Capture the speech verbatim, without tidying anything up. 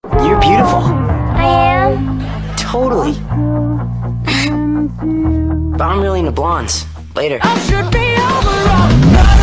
You're beautiful. I am? Totally. But I'm really into blondes. Later. I should be over.